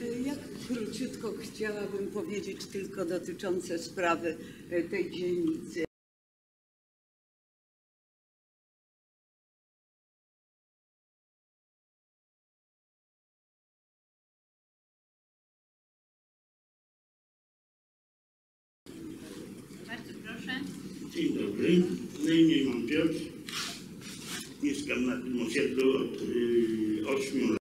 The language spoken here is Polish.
Ja króciutko chciałabym powiedzieć tylko dotyczące sprawy tej dzielnicy. Bardzo proszę. Dzień dobry. Na imię mam Piotr. Mieszkam na tym osiedlu od 8 lat.